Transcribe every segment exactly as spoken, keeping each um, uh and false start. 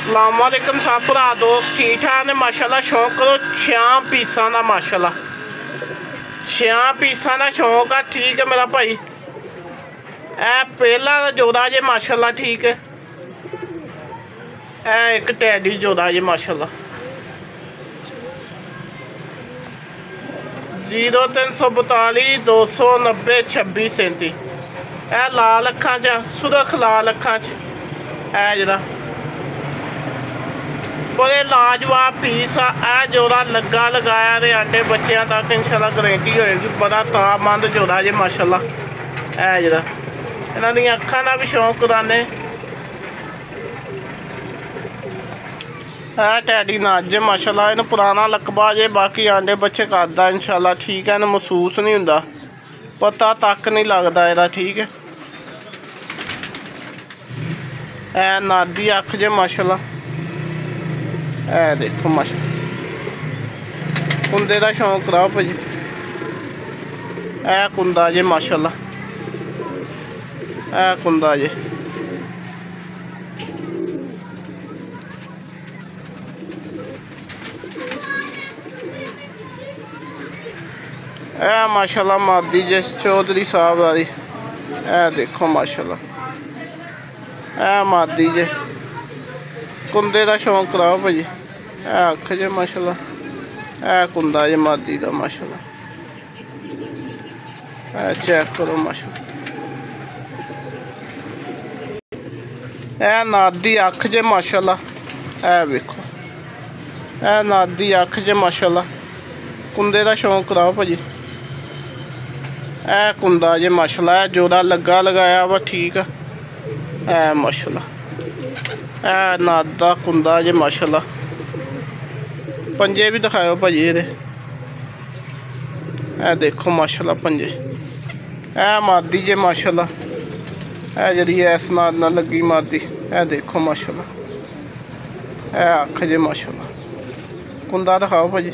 अस्सलाम वालेकुम सब भरा दोस्त ठीक ठाक ने माशाल्लाह। शौक करो छियां पीसा का माशाल्लाह, छियां पीसा का शौक है। ठीक है मेरा भाई, ए पहला जोड़ा जे माशाल्लाह। ठीक है, ए एक टैडी जोड़ा जे माशाल्लाह। जीरो तीन सौ बताली दो सौ नब्बे छब्बी सैंती। ए लाल अखा च सुरख लाल अखा च ए जरा बड़े लाजवाब पीस आ। जोड़ा लगा लगाया तो आंडे बच्चों तक इंशाल्लाह गारंटी होएगी। बड़ा ताबंद जोड़ा जे माशाल्लाह। है जरा इन्हां दी अखां दा भी शौक कराने। है टैडी नाज माशाल्लाह, इन्हूं पुराना लकबा जे, बाकी आंडे बच्चे करदा इंशाल्लाह। ठीक है, इन्हूं महसूस नहीं हुंदा, पता तक नहीं लगता इहदा। ठीक है, है नादी अख जे माशाल्लाह। ए देखो माशाल्लाह, कुंदे का शौक कराओ भाजी। ए कुंदा जे माशाल्लाह, ए कुंदा जे। ए माशाल्लाह मादी जे चौधरी साहब वाली। ए देखो माशाल्लाह, ए मादी जे। कुंदे का शौक कराओ भाजी। ए अख जे माशाल्लाह, ए कुंदा जे मादी का माशाल्लाह। ए चेक करो माशाल्लाह, ए नादी अख जे माशाल्लाह। ए वेखो, ए नादी अख जे माशाल्लाह। कुंदे का शौक कराओ भाजी। ए कुंदा जे माशाल्लाह, जोड़ा लगा लगाया वा। ठीक है, ए माशाल्लाह, ए नादा कुंदा जे माशाल्लाह। पंजे भी दिखाओ भाजी ये। ए देखो माशाल्लाह पंजे। ए मादी जे माशाल्लाह, ए जरी इस नाद ना लगी मादी। ए देखो माशाल्लाह, ए अख जे माशाल्लाह। कुंदा दिखाओ भाजी।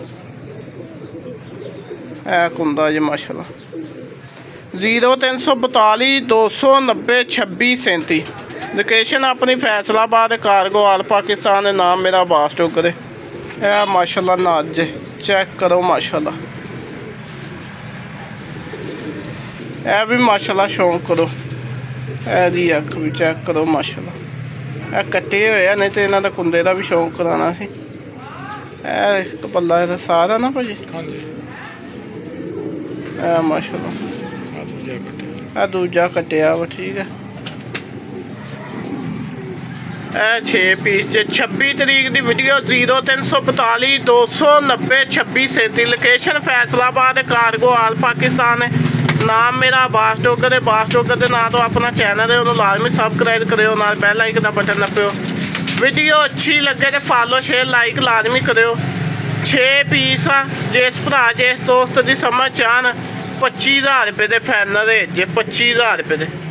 ए कुंदा जे माशाल्लाह। जीरो तीन सौ बताली दो सौ नब्बे छब्बी सैंती। लोकेशन अपनी फैसलाबाद, कारगो आल पाकिस्तान। नाम मेरा अब्बास टोकरे। ए माशाल्लाह नाज चेक करो माशाल्लाह। ए भी माशाल्लाह शौक करो। ए दी अख भी चेक करो माशाल्लाह। ए कट्टे हुए नहीं तो इन्हों का कुंदे का भी शौक कराना सी। ए कपल्ला सारा ना भाजी। ए माशाल्लाह, ए दूजा कटिया वा। ठीक है, ए छे पीस जे छब्बी तरीक की वीडियो। जीरो तीन सौ बताली दो सौ नब्बे छब्बी सैंती। Location Faisalabad, cargo all Pakistan. नाम मेरा अब्बास टोकर है। अब्बास टोकर के नाम तो अपना चैनल है, उन्होंने लाजमी सबसक्राइब करो, नाल बैल आइकन का बटन दबाओ। वीडियो अच्छी लगे तो फॉलो शेयर लाइक लाजमी करो। छे पीस आ, जिस भरा जिस दोस्त की समझ चाहन पच्ची हज़ार रुपये के फाइनल जे। पच्ची हज़ार रुपये के